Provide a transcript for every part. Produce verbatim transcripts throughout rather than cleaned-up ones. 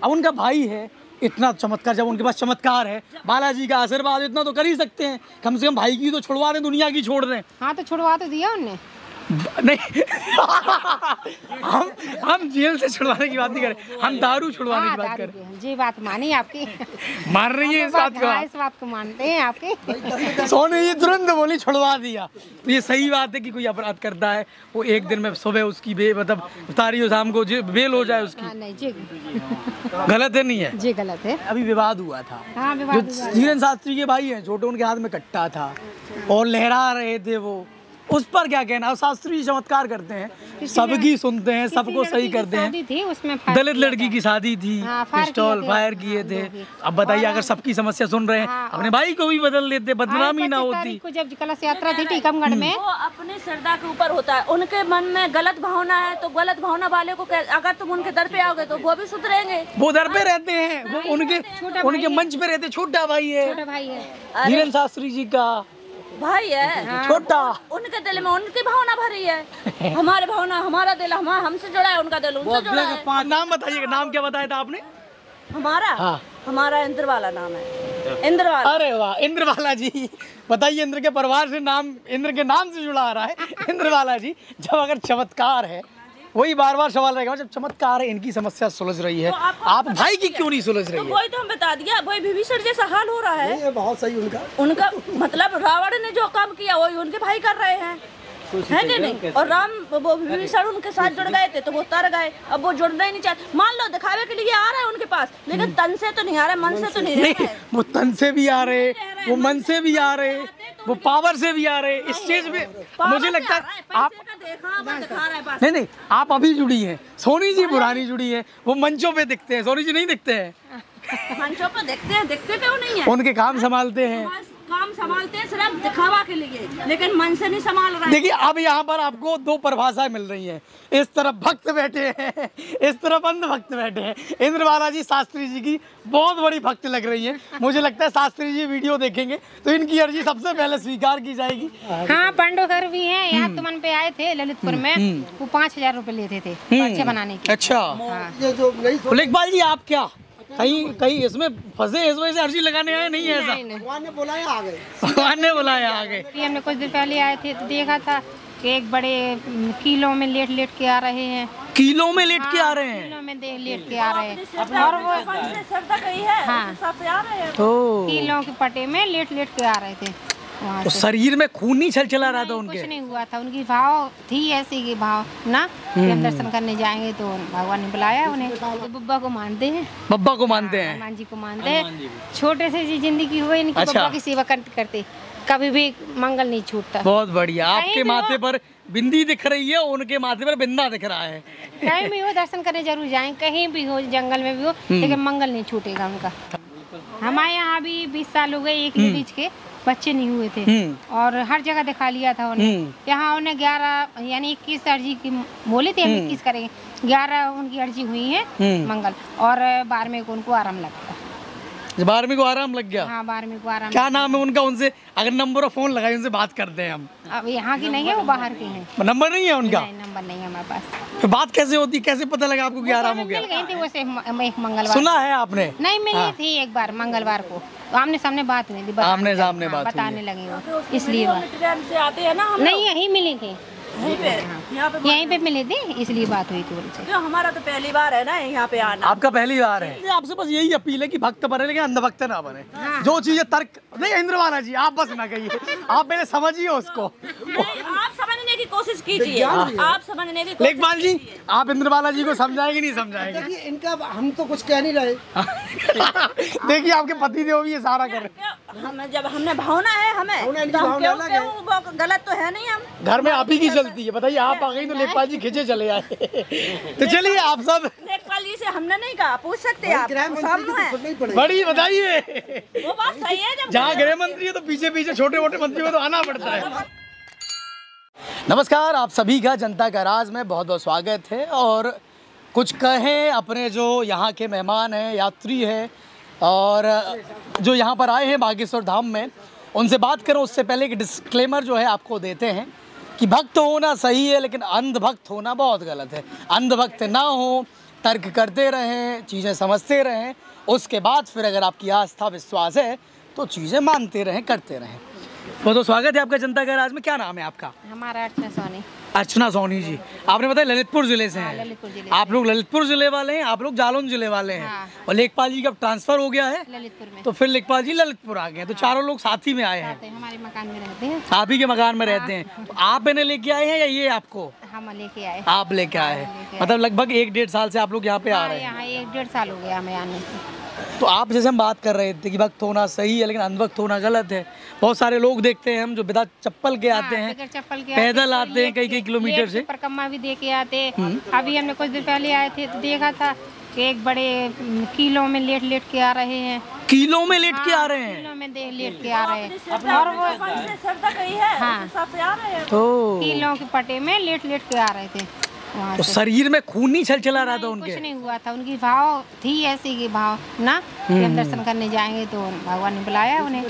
अब उनका भाई है, इतना चमत्कार, जब उनके पास चमत्कार है, बालाजी का आशीर्वाद, इतना तो कर ही सकते हैं, कम से कम भाई की तो छुड़वा दें, दुनिया की छोड़ दें। हाँ तो छुड़वा तो दिया उनने। नहीं हम हम जेल से छुड़वाने की बात नहीं करें, हम दारू छुड़वाने की बात करें। जी बात मानी आपकी, मान रही है इस बात को? इस बात को मानते हैं आपकी। सोने ये तुरंत बोली छुड़वा दिया, तो ये सही बात है कि कोई अपराध करता है वो एक दिन में सुबह उसकी बे मतलब तारी हो, शाम को बेल हो जाए उसकी। हाँ, नहीं जी गलत है, नहीं है जी गलत है। अभी विवाद हुआ था, हाँ, विवाद जो धीरेन्द्र शास्त्री के भाई हैं छोटे, उनके हाथ में कट्टा था और लहरा रहे थे वो, उस पर क्या कहना? शास्त्री जी चमत्कार करते हैं, सबकी सुनते हैं, सबको सही करते हैं। थी उसमें दलित लड़की की शादी थी, पिस्टल फायर किए थे। अब बताइए, अगर सबकी समस्या सुन रहे हैं, अपने भाई को भी बदल देते, बदनामी ना होती। जब कलश यात्रा थी टीकमगढ़ में, वो अपनी श्रद्धा के ऊपर होता है, उनके मन में गलत भावना है तो गलत भावना वाले को अगर तुम उनके दर पे आओगे तो वो भी सुधरेंगे। वो दर पे रहते हैं, वो उनके उनके मंच पे रहते। छोटा भाई है, छोटा भाई है धीरेन्द्र शास्त्री जी का भाई है, हाँ। छोटा, उनके दिल में उनकी भावना भरी है, हमारे भावना, हमारा दिल हम हमसे जुड़ा है, उनका दिल उनसे जुड़ा है। नाम बताइए, नाम क्या बताया था आपने? हमारा हाँ। हमारा इंद्रवाला नाम है, इंद्रवाला। अरे वाह, इंद्रवाला जी, बताइए, इंद्र के परिवार से नाम, इंद्र के नाम से जुड़ा आ रहा है इंद्रवाला जी। जब अगर चमत्कार है, वही बार बार सवाल रहेगा, जब चमत्कार है, इनकी समस्या सुलझ रही है, तो आप भाई की क्यों नहीं सुलझ रही है? तो वही तो हम बता दिया, वही विभीषण जैसा हाल हो रहा है। ये बहुत सही उनका उनका मतलब रावण ने जो काम किया वही उनके भाई कर रहे हैं, है कि नहीं? और राम वो विभीषण उनके साथ जुड़ गए थे तो वो तर गए, अब वो जुड़ना ही नहीं चाहते। मान लो दिखावे के लिए आ रहा है उनके पास, लेकिन तन से तो नहीं आ रहा, मन से तो नहीं रह रहा है। वो तन से भी आ रहे, वो मन से भी आ रहे, वो पावर से भी आ रहे। स्टेज पे मुझे लगता है आप नहीं नहीं आप अभी जुड़ी हैं, सोनी जी पुरानी जुड़ी है, वो मंचों पे दिखते हैं, सोनी जी नहीं दिखते हैं। मंचों पे दिखते हैं, दिखते क्यों नहीं है? उनके काम संभालते हैं, काम संभालते हैं सिर्फ दिखावा के लिए, लेकिन मन से नहीं संभाल रहे। देखिए, अब यहाँ पर आपको दो परिभाषाएं मिल रही हैं, इस तरफ भक्त बैठे हैं, इस तरफ अंध भक्त बैठे हैं। इंद्रवाला जी शास्त्री जी की बहुत बड़ी भक्त लग रही हैं। मुझे लगता है शास्त्री जी वीडियो देखेंगे तो इनकी अर्जी सबसे पहले स्वीकार की जाएगी। हाँ, पांडवघर भी है यहाँ, तुमन पे आए थे ललितपुर में, वो पाँच हजार रूपए लेते थे पर्चे बनाने के। अच्छा, लेखपाल जी, आप क्या कहीं कहीं इसमें फंसे, इस वजह से अर्जी लगाने आए? नहीं है ऐसा, नहीं, ने बुलाया आ गए, भगवान ने बुलाया आ गए। हमने कुछ दिन पहले आए थे तो देखा था कि एक बड़े किलो में लेट लेट के आ रहे हैं, किलो में लेट के आ रहे हैं, किलो में दे लेट के आ रहे हैं, और वो श्रद्धा कही है, हाँ, तो किलो के पटे में लेट लेट के आ रहे थे। तो शरीर में खून नहीं छल चला रहा था उनके? कुछ नहीं हुआ था, उनकी भाव थी ऐसी की भाव ना कि हम दर्शन करने जाएंगे तो भगवान ने बुलाया उन्हें। तो बब्बा को मानते हैं, बब्बा को मानते हैं, हनुमान जी को मानते हैं। छोटे से जी जिंदगी हुई इनकी, अच्छा। बब्बा की सेवा करते करते कभी भी मंगल नहीं छूटता। बहुत बढ़िया, आपके माथे पर बिंदी दिख रही है, उनके माथे पर बिंदा दिख रहा है। कहीं भी हो दर्शन करने जरूर जाएं, कहीं भी हो, जंगल में भी हो, लेकिन मंगल नहीं छूटेगा उनका। हमारे यहाँ भी बीस साल हो गए, एक लेडीज के बच्चे नहीं हुए थे और हर जगह दिखा लिया था उन्हें। यहाँ उन्हें ग्यारह यानी इक्कीस अर्जी की बोले थे, हम इक्कीस करेंगे, ग्यारह उनकी अर्जी हुई है मंगल, और बारहवें को उनको आराम लगता। बारहवीं को आराम लग गया? हाँ, बारहवीं को आराम। क्या नाम है उनका? उनसे अगर नंबर और फोन लगाए, उनसे बात करते हैं हम। अब यहाँ की नहीं है, वो बाहर के हैं। नंबर नहीं है उनका? नहीं, नंबर नहीं है हमारे पास। तो बात कैसे होती, कैसे पता लगा आपको कि आराम हो गया? मिल गई थी वो से एक मंगलवार। सुना है आपने? नहीं, मिली थी एक बार मंगलवार को, आमने सामने बात हुई थी, आमने सामने बात बताने लगे वो, इसलिए ट्रेन से आते हैं ना हम, नहीं यहीं मिली थी, यहीं पे यहाँ पे यहीं पे मिले थे, इसलिए बात हुई थी उनसे। जो हमारा तो पहली बार है ना यहाँ पे आना। आपका पहली बार है? आपसे बस यही अपील है कि भक्त बने लेकिन अंध भक्त ना बने। हाँ। जो चीजें तर्क नहीं, इंद्रवाला जी आप बस ना कहिए, आप पहले समझिए उसको। आप समझने की कोशिश कीजिए, आप समझने की। लेखपाल जी, आप इंद्रवाला जी को समझाएंगे नहीं समझाएंगे? इनका हम तो कुछ कह नहीं रहे। देखिए, आपके पति देव भी ये सारा कर रहे हैं। हमें जब हमने भावना है हमें, तो हम क्यों क्यों गलत तो है नहीं। हम घर में आप ही की चलती है, बताइए, आप आ गई तो लेखपाल जी खींचे चले आए। तो चलिए, आप सब लेखपाल जी से हमने नहीं कहा, पूछ सकते हैं आप, सामने है। बड़ी बताइए, वो बात सही है, जब जहाँ गृह मंत्री है तो पीछे पीछे छोटे मोटे मंत्री को तो आना पड़ता है। नमस्कार, आप सभी का जनता का राज में बहुत बहुत स्वागत है। और कुछ कहें अपने जो यहाँ के मेहमान हैं, यात्री हैं, और जो यहाँ पर आए हैं बागेश्वर धाम में, उनसे बात करें उससे पहले एक डिस्क्लेमर जो है आपको देते हैं कि भक्त होना सही है, लेकिन अंध भक्त होना बहुत गलत है। अंध भक्त ना हो, तर्क करते रहें, चीज़ें समझते रहें, उसके बाद फिर अगर आपकी आस्था विश्वास है तो चीज़ें मानते रहें, करते रहें। बहुत बहुत स्वागत है आपका जनता का राज में। क्या नाम है आपका? हमारा अर्चना सोनी। अर्चना सोनी जी, आपने बताया ललितपुर जिले से हैं। ललितपुर जिले आप लोग ललितपुर जिले वाले हैं, आप लोग जालौन जिले वाले हैं। हाँ। और लेखपाल जी का ट्रांसफर हो गया है ललितपुर में, तो फिर लेखपाल जी ललितपुर आ गए, तो चारों लोग साथ ही में आए हैं। हमारे मकान में रहते हैं। आप ही के मकान में रहते हैं। तो आप इन्हें लेके आए हैं या ये आपको? हम लेके आए। आप लेके आए हैं, मतलब लगभग एक डेढ़ साल से आप लोग यहाँ पे आ रहे हैं। यहाँ एक डेढ़ साल हो गया हमें आने से। तो आप जैसे हम बात कर रहे थे कि वक्त होना सही है लेकिन अनवक्त होना गलत है। बहुत सारे लोग देखते हैं हम जो बिना चप्पल के आते हैं, बगैर चप्पल के पैदल आते हैं कई कई किलोमीटर से। परिक्रमा भी दे के आते। अभी हमने कुछ दिन पहले आए थे तो देखा था कि एक बड़े किलो में लेट लेट के आ रहे हैं। किलो में लेट के आ रहे हैं? किलो में दे लेट के आ रहे हैं और वो हाँ किलो के पटे में लेट लेट के आ रहे थे। वहाँ तो से शरीर में खून नहीं छल चला रहा था उनके? कुछ नहीं हुआ था, उनकी भाव थी ऐसी की भाव ना कि हम दर्शन करने जाएंगे तो भगवान ने बुलाया उन्हें।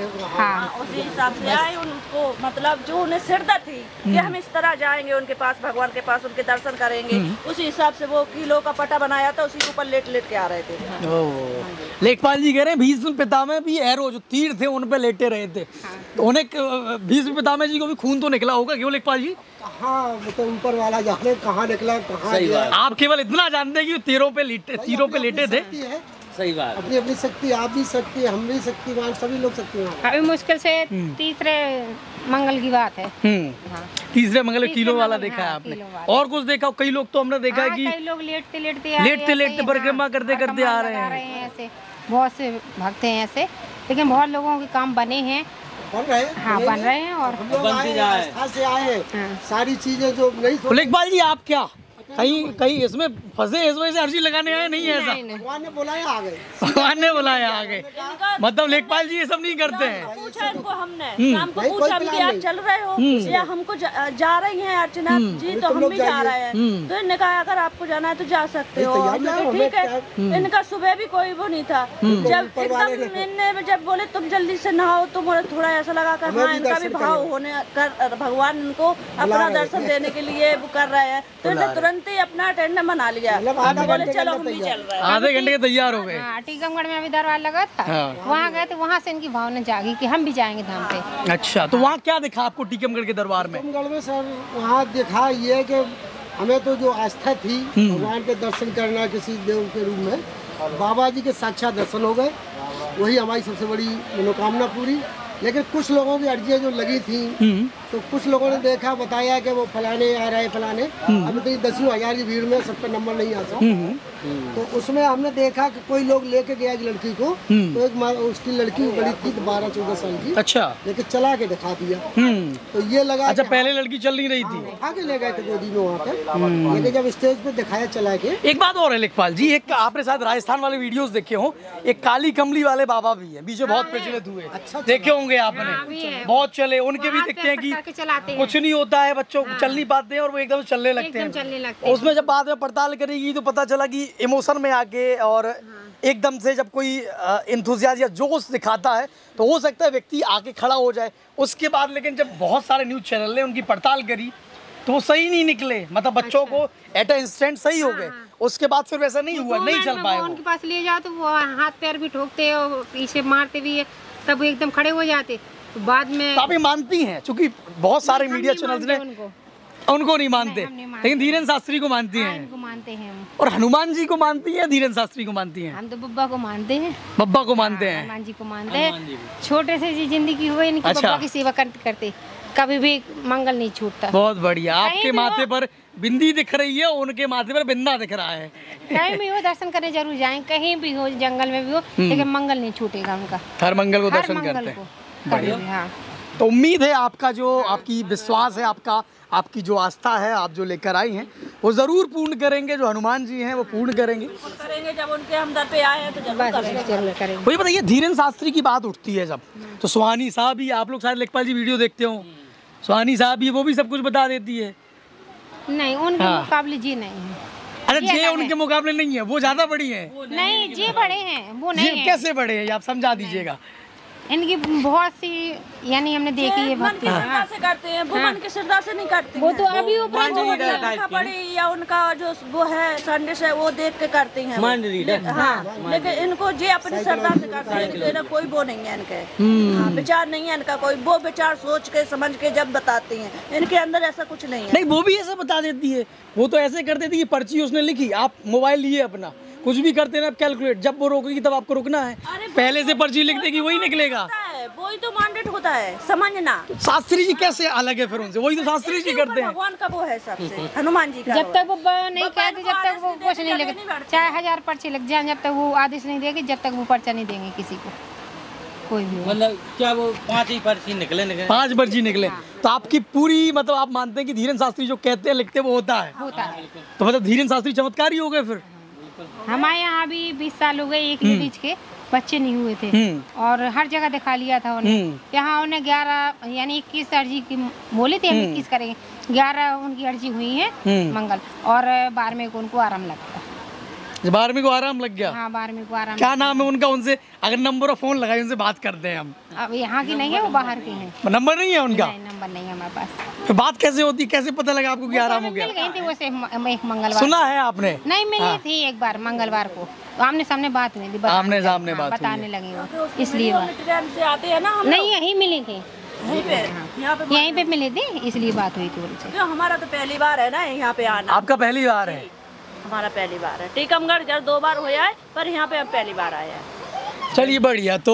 हाँ उसी हिसाब से आए उनको, मतलब जो उन्हें श्रद्धा थी कि हम इस तरह जाएंगे उनके पास, भगवान के पास उनके दर्शन करेंगे, उसी हिसाब से वो किलो का पटा बनाया था, उसी के ऊपर लेट लेट के आ रहे थे। ओह, लेखपाल जी कह रहे हैं भीष्म पितामह भी एरो जो तीर थे उन पे लेटे रहे थे, तो उन्हें भीष्म पितामह जी को भी खून तो निकला होगा, क्यों लेखपाल जी? हाँ वो तो ऊपर वाला जाने कहाँ निकला कहाँ गया। आप केवल इतना जानते हैं कि तीरों पे लेटे तीरों पे लेटे थे। सही बात, अपनी अपनी शक्ति, आप भी शक्ति, हम भी शक्तिमान, सभी लोग शक्तिमान। अभी मुश्किल से तीसरे मंगल की बात है। हाँ। तीसरे मंगल में किलो वाला मंगल, देखा है हाँ, आपने? किलो वाला। और कुछ देखा? कई लोग तो हमने देखा है कि कई लोग लेटते लेटते लेटते लेटते परिक्रमा करते करते आ रहे हैं। ऐसे बहुत से भक्त हैं ऐसे, लेकिन बहुत लोगों के काम बने हैं, बन रहे हैं, हाँ बन रहे हैं और हम लोग आए हैं, आस्था से आए हैं। हाँ। सारी चीजें जो नहीं लेखपाल जी आप क्या कहीं कहीं इसमें फंसे, इस वजह से अर्जी लगाने आए? नहीं है ऐसा, भगवान ने बुलाया आ गए। भगवान ने बुलाया आ गए, मतलब लेखपाल जी ये सब नहीं करते हैं। पूछा इनको हमने, शाम को पूछा हम कि आप चल रहे हो या हमको जा, जा रही हैं अर्चना जी, तो हम भी जा रहे हैं। तो इन्होंने कहा अगर आपको जाना है तो जा सकते हो। ठीक है, इनका सुबह भी कोई वो नहीं था। जब एकदम इनने जब बोले तुम जल्दी से नहाओ तो मुझे थोड़ा ऐसा लगा कर हाँ इनका भी भाव होने कर, भगवान इनको अपना दर्शन देने के लिए वो कर रहे हैं, तो इन्हें तुरंत ही अपना अटेंडर बना लिया। बोले चलो हम भी चल रहे हैं। आधे घंटे के तैयार हो गए। हाँ, टीकमगढ़ में अभी दरबार लगा था, वहाँ गए थे, वहाँ से इनकी भावना जागी कि हम भी जाएंगे धाम पे। अच्छा, तो वहाँ क्या दिखा आपको टीकमगढ़ के दरबार में? टीकमगढ़ में सर वहाँ दिखा ये कि हमें तो जो आस्था थी भगवान के दर्शन करना किसी देव के रूप में, बाबा जी के साक्षात दर्शन हो गए, वही हमारी सबसे बड़ी मनोकामना पूरी। लेकिन कुछ लोगों की अर्जियाँ जो लगी थी तो कुछ लोगों ने देखा, बताया कि वो फलाने आ रहे फलाने, अभी तो दसवीं हजार की भीड़ में सब पे नंबर नहीं आ सकता, तो उसमें हमने देखा कि कोई लोग लेके गया एक लड़की को, तो एक उसकी लड़की बड़ी थी बारह चौदह साल की। अच्छा, लेके चला के दिखा दिया, तो ये लगा। अच्छा, पहले लड़की चल नहीं रही थी, आगे ले गए थे गोदी में वहाँ पे, लेकिन जब स्टेज पे दिखाया चला के। एक बात और है लेखपाल जी, एक आपने शायद राजस्थान वाले वीडियोस देखे हो, एक काली कमली वाले बाबा भी है, बीच में बहुत प्रचलित हुए, देखे होंगे आपने, बहुत चले, उनके भी देखते हैं कि कुछ नहीं होता है, बच्चों चल नहीं पाते हैं और वो एकदम चलने लगते हैं। उसमें जब बाद में पड़ताल करेगी तो पता चला कि इमोशन में आके और एकदम से जब कोई इंथुजियाज्म या जोश दिखाता है तो हो सकता है व्यक्ति आके खड़ा हो जाए। उसके बाद लेकिन जब बहुत सारे न्यूज़ चैनल ने उनकी पड़ताल करी तो वो सही नहीं निकले, मतलब बच्चों को एट अ इंस्टेंट सही हो गए, उसके बाद फिर वैसा नहीं हुआ, नहीं चल पाए। उनके पास ले जाओ तो वो हाथ पैर भी ठोकते और पीछे मारते भी है, तब वो एकदम खड़े हो जाते। तो बाद में तो आप ये मानती हैं, क्योंकि बहुत सारे मीडिया चैनल्स ने उनको उनको नहीं मानते, लेकिन धीरेन्द्र शास्त्री को मानती हैं। इनको मानते हैं हम। और हनुमान जी को मानती हैं, धीरेन्द्र शास्त्री को मानती हैं? हम तो बब्बा को मानते हैं। बब्बा को मानते हैं? हनुमान जी को मानते हैं। छोटे से जी जिंदगी हुई इनकी, अच्छा। बब्बा की सेवा करते करते कभी भी मंगल नहीं छूटता। बहुत बढ़िया, आपके माथे पर बिंदी दिख रही है, उनके माथे पर बिंदा दिख रहा है। कहीं भी हो दर्शन करने जरूर जाएं, कहीं भी हो, जंगल में भी हो, लेकिन मंगल नहीं छूटेगा उनका। हर मंगल को हर दर्शन मंगल करते को हैं। बढ़िया। हाँ। तो उम्मीद है आपका जो आपकी विश्वास है, आपका आपकी जो आस्था है, आप जो लेकर आई हैं वो जरूर पूर्ण करेंगे, जो हनुमान जी हैं वो पूर्ण करेंगे करेंगे जब उनके हम दर पे आए हैं तो जरूर करेंगे। जरूर करेंगे। वही बताइए, धीरेन्द्र शास्त्री की बात उठती है जब, तो सुहानी साहब ही, आप लोग शायद लेखपाल जी वीडियो देखते हो, सुहानी साहब ही वो भी सब कुछ बता देती है। नहीं, उनके हाँ। मुकाबले जी नहीं है। अरे जे उनके मुकाबले नहीं है, वो ज्यादा बड़ी है। नहीं, जी बड़े हैं, वो नहीं है। कैसे बड़े हैं आप समझा दीजिएगा। इनकी बहुत सी यानी हमने देखी है मन की श्रद्धा से करते हैं, वो मन की श्रद्धा से नहीं करते वो हैं। तो अभी ऊपर वो उनका पड़ी या उनका जो वो है संदेश है वो देख के करती हैं वो। हाँ, लेकिन इनको जे अपनी श्रद्धा से करते हैं, इनके ना कोई वो नहीं है, इनके हाँ, विचार नहीं है इनका कोई, वो विचार सोच के समझ के जब बताती हैं, इनके अंदर ऐसा कुछ नहीं है। नहीं, वो भी ऐसा बता देती है, वो तो ऐसे कर देती है, पर्ची उसने लिखी, आप मोबाइल लिए अपना कुछ भी करते ना कैलकुलेट, जब वो रोकेगी तब आपको रुकना है, पहले से पर्ची लिख देगी वही निकलेगा, वही तो मैंडेट होता है, समझना। शास्त्री जी कैसे अलग है फिर उनसे, वही तो शास्त्री जी करते हैं। भगवान का वो है सबसे, हनुमान जी का। जब तक वो नहीं कहते, जब तक वो कुछ नहीं लिखते, चाहे हजार पर्चे लग जाए, जब तक वो आदेश नहीं देगी, जब तक वो पर्चा नहीं देंगे किसी को, कोई भी। मतलब क्या वो पांच ही पर्ची निकले निकले पांच पर्ची निकले, तो आपकी पूरी मतलब आप मानते हैं कि धीरेन्द्र शास्त्री जो कहते हैं लिखते वो होता है, होता है। तो मतलब धीरेन्द्र शास्त्री चमत्कारी हो गए फिर। हमारे यहाँ भी बीस साल हो गए, एक लेडीज के बच्चे नहीं हुए थे और हर जगह दिखा लिया था उन्हें। यहाँ उन्हें ग्यारह यानी इक्कीस अर्जी की बोले थे, हम इक्कीस करेंगे, ग्यारह उनकी अर्जी हुई है मंगल, और बारहवें को उनको आराम लगता। बारहवीं को आराम लग गया? हाँ, बारहवीं को आराम। क्या नाम है उनका? उनसे अगर नंबर और फोन लगाए उनसे बात करते हैं हम। अब यहाँ की नहीं है, वो बाहर की है। नंबर नहीं है उनका? नहीं, नंबर नहीं है हमारे पास। तो बात कैसे होती, कैसे पता लगा आपको कि आराम हो गया? मिल गई थी वो से एक मंगलवार। सुना है आपने? नहीं, मिली थी एक बार मंगलवार को, आमने सामने बात हुई थी, आमने सामने बात बताने लगी वो, इसलिए ट्रेन से आते हैं ना हम, नहीं यही मिली थी, यहीं पे यहाँ पे यहीं पे मिली थी, इसलिए बात हुई थी उनसे। जो हमारा तो पहली बार है ना यहाँ पे आना। आपका पहली बार है? हमारा पहली बार है, टीकमगढ़ जब दो बार हुआ है, पर यहाँ पे हम पहली बार आए हैं। चलिए बढ़िया। तो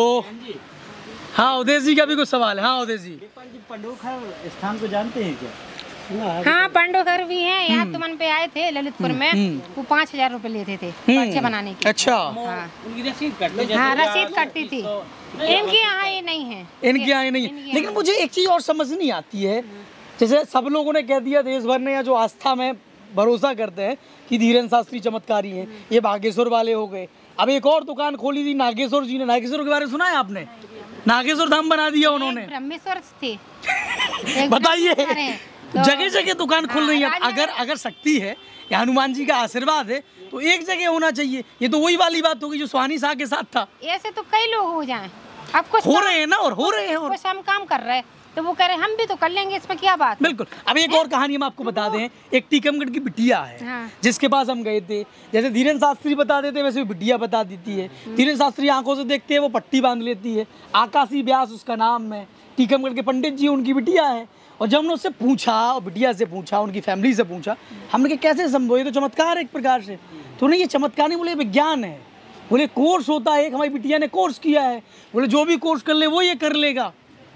हाँ, उदय जी का भी कुछ सवाल है। हाँ उदय जी, पंडोखर स्थान को जानते हैं क्या? हाँ, पंडोखर भी है, यहाँ तुमन पे आए थे ललितपुर में, वो पाँच हजार रूपए लेते थे पर्चे बनाने की। अच्छा, हाँ, उनकी रसीद कटती, हाँ रसीद कटती थी, इनके यहाँ ये नहीं है, इनके यहाँ नहीं है। लेकिन मुझे एक चीज और समझ नहीं आती है, जैसे सब लोगों ने कह दिया देश भर ने, या जो आस्था में भरोसा करते हैं कि धीरेन्द्र शास्त्री चमत्कारी हैं, ये बागेश्वर वाले हो गए। अब एक और दुकान खोली थी नागेश्वर जी ने, नागेश्वर के बारे में सुना है आपने? नागेश्वर धाम बना दिया उन्होंने, ब्रह्मेश्वर थे। बताइए, जगह जगह दुकान खुल रही है। अगर अगर शक्ति है या हनुमान जी का आशीर्वाद है तो एक जगह होना चाहिए। ये तो वही वाली बात होगी जो सुहानी शाह के साथ था। ऐसे तो कई लोग हो जाएं, अब कुछ हो रहे हैं ना, और हो रहे हैं, और कुछ हम काम कर रहे हैं तो वो कह रहे हम भी तो कर लेंगे, इसमें क्या बात है? बिल्कुल। अब एक और कहानी हम आपको बता दें, एक टीकमगढ़ की बिटिया है, हाँ। जिसके पास हम गए थे। जैसे धीरेन्द्र शास्त्री बता देते वैसे वो बिटिया बता देती है। धीरेन्द्र शास्त्री आंखों से देखते हैं, वो पट्टी बांध लेती है। आकाशी व्यास उसका नाम है, टीकमगढ़ के पंडित जी उनकी बिटिया है। और जब हमने उससे पूछा, और बिटिया से पूछा, उनकी फैमिली से पूछा, हमने कहा कैसे संभव, ये तो चमत्कार है एक प्रकार से। तो नहीं, ये चमत्कार नहीं, बोले विज्ञान है, बोले कोर्स होता है। एक हमारी बिटिया ने कोर्स किया है, बोले जो भी कोर्स कर ले वो ये कर लेगा।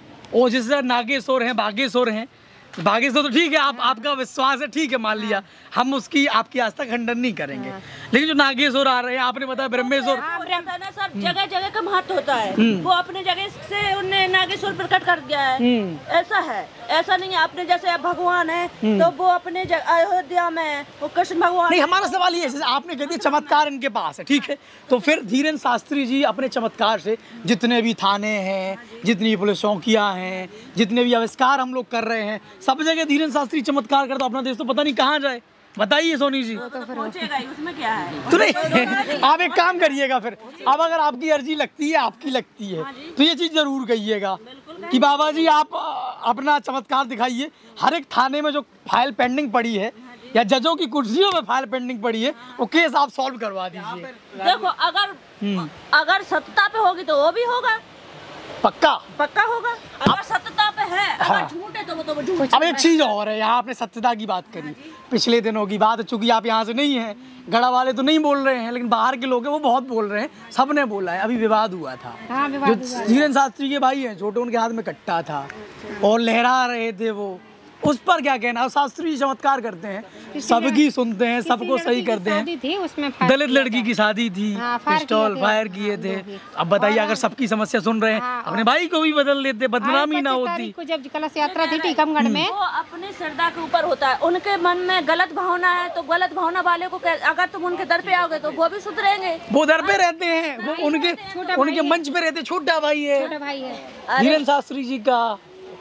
और जैसे नागेश्वर हैं, बागेश्वर हैं, बागेश्वर तो ठीक है, आप आपका विश्वास है, ठीक है, मान लिया, हम उसकी आपकी आस्था खंडन नहीं करेंगे। लेकिन जो नागेश्वर आ रहे हैं, आपने बताया ब्रह्मेश्वर, सर जगह जगह का महत्व होता है, वो अपने जगह से उन्हें नागेश्वर प्रकट कर दिया है, ऐसा है। ऐसा नहीं है अपने जैसे भगवान है तो वो अपने अयोध्या में वो कृष्ण भगवान नहीं। हमारा सवाल ये है, आपने कह दिया चमत्कार इनके पास है, ठीक है, तो फिर धीरेन्द्र शास्त्री जी अपने चमत्कार से जितने भी थाने हैं, जितनी पुलिस चौकियां हैं, जितने भी आविष्कार हम लोग कर रहे हैं, सब जगह धीरेन्द्र शास्त्री चमत्कार करता, अपना देश तो पता नहीं कहाँ जाए। बताइए सोनी जी। तो पहुंचेगा ही, उसमें क्या है? तो नहीं, आप एक काम करिएगा फिर, अब अगर आपकी अर्जी लगती है, आपकी लगती है, तो ये चीज़ जरूर कहिएगा कि बाबा जी आप अपना चमत्कार दिखाइए। हर एक थाने में जो फाइल पेंडिंग पड़ी है या जजों की कुर्सियों में फाइल पेंडिंग पड़ी है, वो केस आप सॉल्व करवा दीजिए। देखो, अगर अगर सत्ता पे होगी तो वो भी होगा, पक्का पक्का होगा। अगर सत्यता पे है, अगर झूठ है तो वो तो झूठ। अब एक चीज और है, यहाँ आपने सत्यता की बात करी, पिछले दिनों की बात, चूंकि आप यहाँ से नहीं हैं, गढ़ा वाले तो नहीं बोल रहे हैं, लेकिन बाहर के लोग हैं वो बहुत बोल रहे हैं, सबने बोला है। अभी विवाद हुआ था, हाँ, जो धीरेन्द्र शास्त्री के भाई हैं छोटे, उनके हाथ में कट्टा था और लहरा रहे थे वो, उस पर क्या कहना? शास्त्री चमत्कार करते हैं, सबकी सुनते हैं, सबको सही करते हैं। दलित लड़की की शादी थी, पिस्टल फायर किए थे। अब बताइए, अगर सबकी समस्या सुन रहे हैं, अपने भाई को भी बदल लेते, बदनामी ना होती। जब कलश यात्रा थी टीकमगढ़ में, वो अपनी श्रद्धा के ऊपर होता है। उनके मन में गलत भावना है तो गलत भावना वाले को अगर तुम उनके दर पे आओगे तो वो भी सुधरेंगे। वो दर पे रहते हैं, वो उनके उनके मंच पे रहते। छोटा भाई है छोटा भाई है धीरेन्द्र शास्त्री जी का,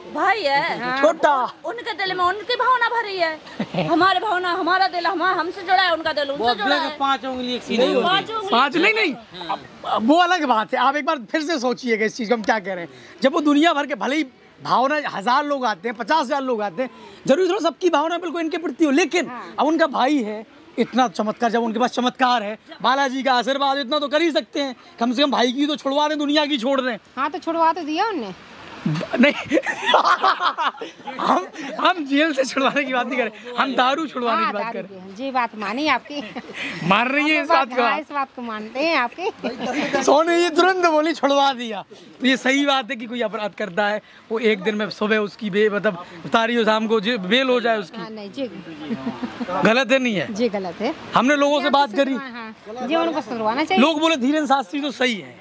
भाई है छोटा, उनके दिल में उनकी भावना भरी है, हमारे भावना हमारा दिल हमारा हमसे जुड़ा है, उनका दिल उनसे जुड़ा है। पांच उंगली एक सी नहीं होती। पांच उंगली- पाँच नहीं नहीं अब, अब वो अलग बात है। आप एक बार फिर से सोचिएगा इस चीज़ को हम क्या कह रहे हैं। जब वो दुनिया भर के भले ही भावना हजार लोग आते हैं, पचास हजार लोग आते हैं, जरूरी थोड़ा सबकी भावना बिल्कुल इनके प्रति हो, लेकिन अब उनका भाई है, इतना चमत्कार, जब उनके पास चमत्कार है, बालाजी का आशीर्वाद, इतना तो कर ही सकते हैं। कम से कम भाई की तो छुड़वा दें, दुनिया की छोड़ दें। हाँ तो छुड़वा तो दिया उनने। नहीं हम हम जेल से छुड़वाने की बात नहीं कर रहे, हम दारू छुड़वाने हाँ, की बात दारू कर रहे की। जी बात मानी आपकी। हैं। मान रही है इस बात को हाँ, आप? इस बात को मानते हैं आपकी। सोने ये तुरंत बोली छुड़वा दिया, तो ये सही बात है कि कोई अपराध करता है वो एक दिन में सुबह उसकी बे मतलब तारी हो, शाम को जे- बेल हो जाए उसकी। हाँ, नहीं जी गलत है नहीं है? जी गलत है। हमने लोगों से बात करी, हाँ, जी उनको सुधरवाना चाहिए। लोग बोले धीरेन्द्र शास्त्री तो सही है,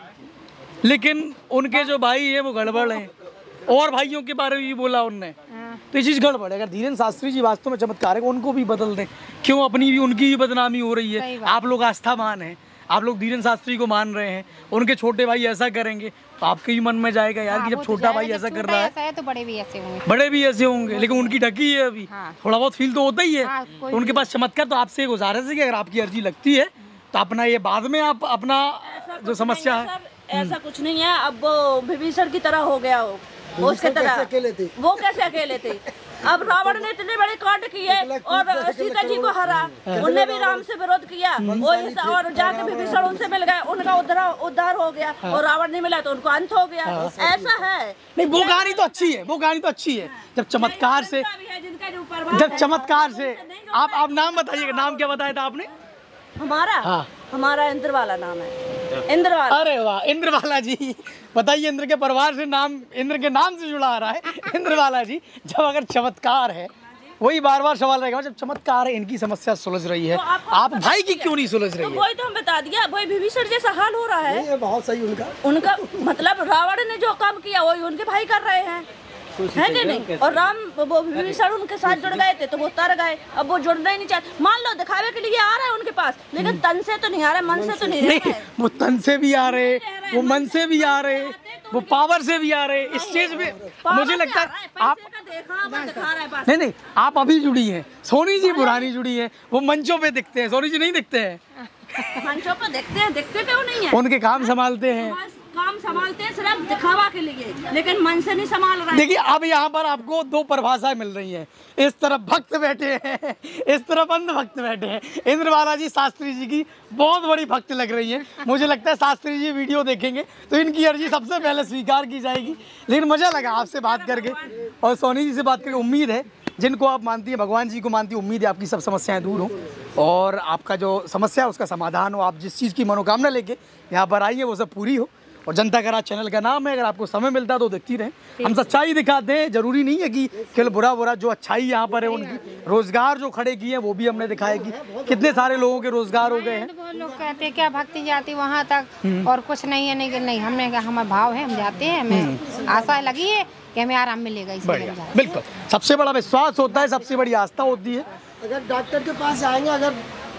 लेकिन उनके जो भाई है वो गड़बड़ है, और भाइयों के बारे में भी बोला उनने, हाँ, तो ये चीज़ गड़बड़ है। अगर धीरेन्द्र शास्त्री जी वास्तव में चमत्कार है, उनको भी बदल दें। क्यों अपनी भी उनकी भी बदनामी हो रही सही है? बात। आप लोग आस्थावान हैं, आप लोग धीरेन्द्र शास्त्री को मान रहे हैं, उनके छोटे भाई ऐसा करेंगे तो आपके भी मन में जाएगा यार हाँ, कि वो जब तो छोटा जाएगा, भाई जब ऐसा कर छोटा रहा है, ऐसा है तो बड़े भी ऐसे होंगे। बड़े भी ऐसे होंगे, लेकिन उनकी ढकी है अभी। हाँ। थोड़ा बहुत फील तो होता ही है। हाँ, कोई उनके पास चमत्कार, तो आपसे एक गुजारिश है कि अगर आपकी अर्जी लगती है तो अपना ये बाद में आप अपना जो समस्या है। सब ऐसा कुछ नहीं है। अब वो विभीषण की तरह हो गया, हो वो उसके तरह अकेले थे। वो कैसे अकेले थे? अब रावण ने इतने बड़े कांड किए और सीता जी को हरा, उनने भी राम से विरोध किया, वो इस- और जाके विभीषण उनसे मिल गए, उनका उद्धार उद्धार हो गया, और रावण नहीं मिला तो उनको अंत हो गया। ऐसा है। नहीं, वो कहानी तो अच्छी है, वो कहानी तो अच्छी है। जब चमत्कार से जिनका भी है, जिनका जो परवाह जब है, चमत्कार से आप आप नाम बताइएगा, नाम क्या बताया था आपने? हमारा हाँ। हमारा इंद्र वाला नाम है, इंद्र वाला। अरे वाह, इंद्रवाला जी, बताइए, इंद्र के परिवार से नाम, इंद्र के नाम से जुड़ा आ रहा है इंद्रवाला जी। जब अगर चमत्कार है, वही बार बार सवाल रहेगा, जब चमत्कार है, इनकी समस्या सुलझ रही है, तो आपको आप पता भाई की क्या? क्यों नहीं सुलझ तो रही है? वही तो हम बता दिया, वही विभीषण जैसा हाल हो रहा है ये बहुत सही उनका। उनका। मतलब रावण ने जो काम किया वही उनके भाई कर रहे हैं, है कि नहीं? और राम वो विभीषण उनके साथ जुड़ गए थे तो वो तर गए, अब वो जुड़ना ही नहीं चाहते। मान लो दिखावे के लिए आ रहा है उनके पास, लेकिन तन से तो नहीं आ रहा, मन से तो नहीं रह नहीं, रहा है। वो तन से भी आ रहे, वो मन से भी आ रहे, वो पावर से भी आ रहे। स्टेज पे मुझे लगता है आप पैसे का देखा हुआ दिखा रहा है बस। नहीं नहीं आप अभी जुड़ी हैं, सोनी जी पुरानी जुड़ी हैं, वो मंचों पे दिखते हैं, सोनी जी नहीं दिखते हैं, मंचों पर देखते हैं, देखते क्यों नहीं है? उनके काम संभालते हैं। बस काम संभालते हैं सिर्फ दिखावा के लिए, लेकिन मन से नहीं संभाल रहे हैं। देखिए अब यहाँ पर आपको दो परिभाषाएं मिल रही हैं, इस तरफ भक्त बैठे हैं, इस तरफ अंध भक्त बैठे हैं। इंद्रवाला जी शास्त्री जी की बहुत बड़ी भक्त लग रही हैं। मुझे लगता है शास्त्री जी वीडियो देखेंगे तो इनकी अर्जी सबसे पहले स्वीकार की जाएगी। लेकिन मज़ा लगा आपसे बात करके, और सोनी जी से बात करके। उम्मीद है जिनको आप मानती हैं, भगवान जी को मानती हैं, उम्मीद है आपकी सब समस्याएं दूर हो और आपका जो समस्या है उसका समाधान हो। आप जिस चीज़ की मनोकामना लेके यहाँ पर आई है वो सब पूरी हो। और जनता का राज चैनल का नाम है, अगर आपको समय मिलता है तो देखती रहें। हम सच्चाई दिखाते हैं, जरूरी नहीं है कि केवल बुरा बुरा, जो अच्छाई यहाँ पर है उनकी, रोजगार जो खड़े किए हैं वो भी हमने दिखाया कि कितने सारे लोगों के रोजगार हो गए हैं। तो वो लोग कहते हैं क्या भक्ति जाती वहाँ तक और कुछ नहीं है, नहीं कि नहीं, हमने कहा हमारा भाव है, हम जाते हैं, हमें आशा लगी है कि हमें आराम मिलेगा, इसलिए हम बढ़िया, जा रहे हैं। बिल्कुल, सबसे बड़ा विश्वास होता है, सबसे बड़ी आस्था होती है। अगर डॉक्टर के पास जाएंगे, अगर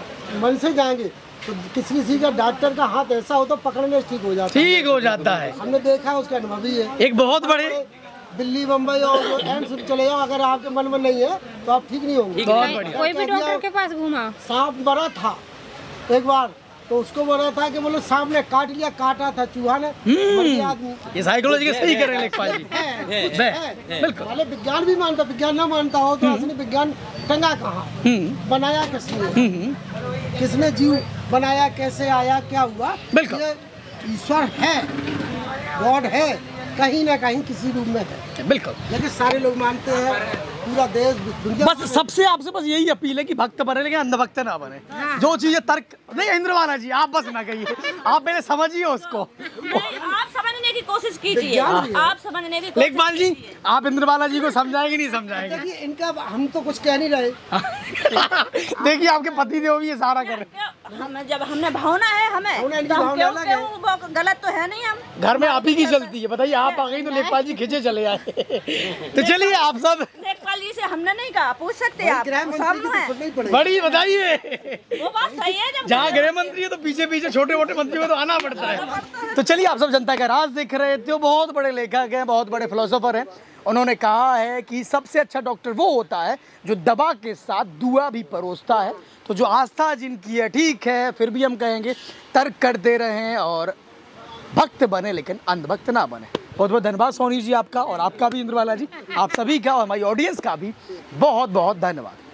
मन से जाएंगे तो किसी किसी का डॉक्टर का हाथ ऐसा हो तो पकड़ने से ठीक हो जाता है। ठीक हो जाता है। हमने देखा है, उसका अनुभव भी है। एक बहुत बड़े दिल्ली, मुंबई और जो एम्स चले जाओ, अगर आपके मन में नहीं है तो आप ठीक नहीं होंगे। बहुत बढ़िया। कोई भी डॉक्टर के पास घूमा, सांप मरा था एक बार, तो उसको बोला था कि मतलब सांप ने काट लिया, काटा था चूहा ने, मर गया आदमी। ये साइकोलॉजी के सही करें लेखपाल जी। है, बिल्कुल। पहले विज्ञान भी मानता, विज्ञान ना मानता हो तो असली विज्ञान टंगा कहाँ, हम्म बनाया किसने, हम्म किसने जीव बनाया, कैसे आया, क्या हुआ। बिल्कुल। ये ईश्वर है, गॉड है, कहीं ना कहीं किसी रूप में है, बिल्कुल। लेकिन सारे लोग मानते हैं, पूरा देश दुनिया। बस सबसे आपसे बस यही अपील है कि भक्त बने लेकिन अंधभक्त ना बने। जो चीजें तर्क नहीं, इंद्रवाला जी आप बस ना कहिए, आप पहले समझिए उसको। नहीं, आप समझने की कोशिश कीजिए, विज्ञान भी है। आप समझने की कोशिश लेखपाल जी आप इंद्रवाला जी को समझाएंगे नहीं समझाएंगे? देखिए इनका, हम तो कुछ कह नहीं रहे। देखिए आपके पति देव भी ये सारा कर रहे क्यों? हमें जब हमने भावना है हमें, भावना, इनकी तो हम भावना क्यों अलग है। क्यों वो गलत तो है नहीं हम। हैं। घर में आप ही की चलती है, बताइए आप आ गई तो लेखपाल जी खींचे चले आए। तो चलिए आप सब लेखपाल जी से हमने नहीं कहा, पूछ सकते हैं आप, गृह मंत्री की सामने तो है। सुनना ही पड़ेगा। बड़ी बताइए। वो बात सही है, जब जहाँ गृह मंत्री है तो पीछे पीछे छोटे मोटे मंत्रियों को तो आना पड़ता है। तो चलिए, आप सब जनता का राज देख रहे थे। बहुत बड़े लेखक हैं, बहुत बड़े फिलोसोफर हैं। उन्होंने कहा है कि सबसे अच्छा डॉक्टर वो होता है जो दवा के साथ दुआ भी परोसता है। तो जो आस्था जिनकी है, ठीक है, फिर भी हम कहेंगे तर्क करते रहें और भक्त बने, लेकिन अंधभक्त ना बने। बहुत बहुत धन्यवाद सोनी जी आपका, और आपका भी इंद्रबाला जी, आप सभी का और हमारी ऑडियंस का भी बहुत बहुत धन्यवाद।